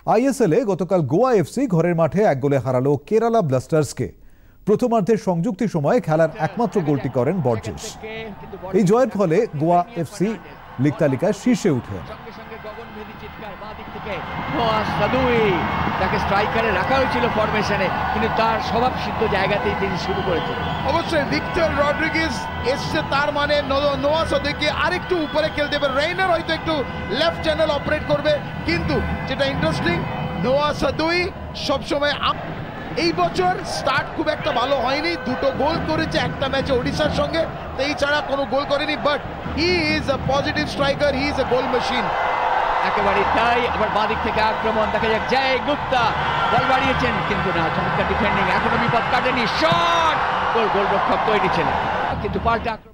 ISL এ গতকাল Goa FC ঘরের মাঠে 1 গোলে হারালো কেরালা ব্লাস্টার্সকে। প্রথমার্ধের সংযুক্তি সময়ে খেলার একমাত্র গোলটি করেন বর্জেস। এই জয়ের ফলে গোয়া এফসি লীগ তালিকায় শীর্ষে উঠে। তাকে স্ট্রাইকারে রাখা হয়েছিল ফরমেশনে, কিন্তু তার স্বভাব সিদ্ধ জায়গাতেই তিনি শুরু করেছেন। অবশ্যই ভিক্টর রড্রিগেজ এসছে, তার মানে নোয়া সাদুইকে আরেকটু উপরে খেলতে হবে। রেইনার হয়তো একটু লেফট চ্যানেল অপারেট করবে, কিন্তু যেটা ইন্টারেস্টিং, নোয়া সাদুই সবসময় এই বছর স্টার্ট খুব একটা ভালো হয়নি, 2টো গোল করেছে একটা ম্যাচে ওড়িশার সঙ্গে, এই ছাড়া কোনো গোল করেনি। But he is a positive striker, he is a goal machine. একেবারে তাই। আবার বাঁদিক থেকে আক্রমণ দেখা যাক, জয় গুপ্তা বল বাড়িয়েছেন, কিন্তু না, চমৎকার ডিফেন্ডিং, এখনো বিপদ কাটেনি। শট, গোলরক্ষক তৈরি ছিলেন, কিন্তু পাল্টা